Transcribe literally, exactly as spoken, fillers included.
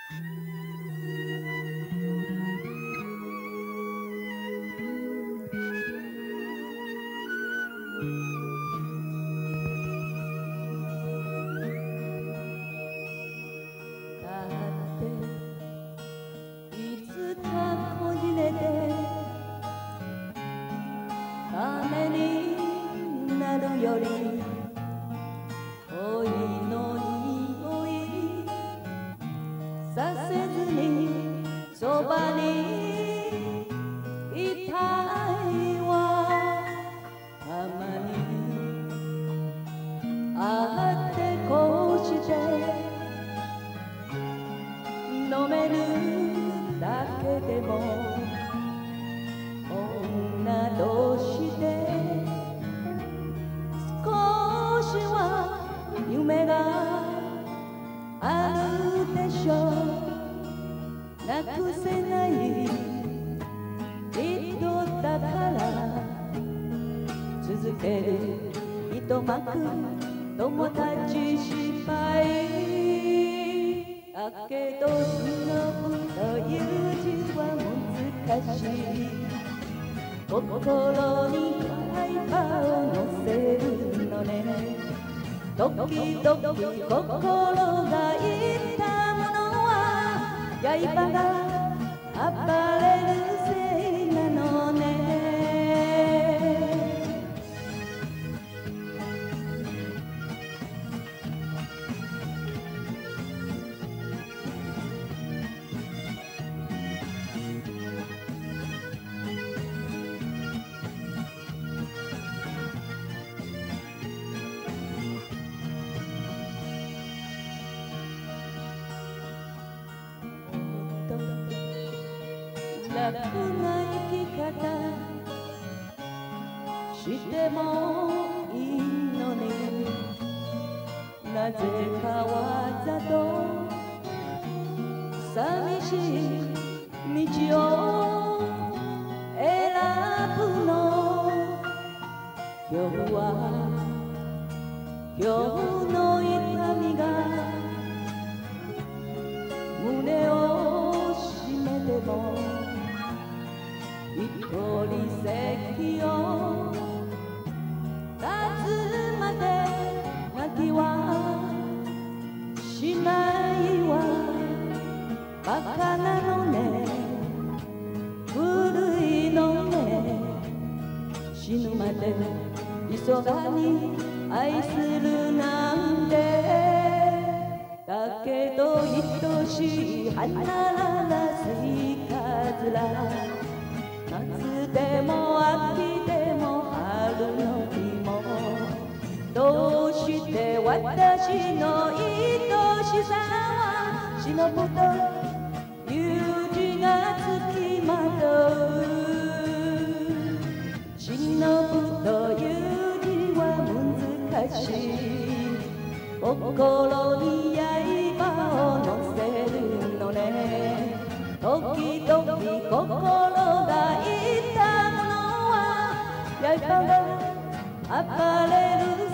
雨になるより恋の匂いさせずにそばにいたいわ。たまに会ってこうして飲めるだけでも女同士で少しは夢があるでしょう。なくせない人だから続ける糸巻く友達失敗だけど忍ぶという字は難しい。心にワイパーを乗せるのね。時々心が痛むのは刃が暴れるせいなのね。楽な生き方してもいいのになぜかわざと寂しい道を選ぶの。今日は今日の痛みが胸を締めても一人席を立つまで泣きはしないわ。バカなのね、古いのね。死ぬまで急がに愛するなんて。だけど愛しい花らスイカズラ。夏でも秋でも春の日もどうして私の愛しさは忍ぶという字がつきまとう。忍ぶという字は難しい。心に刃を乗せるのね。時々心が痛むのは刃が暴れる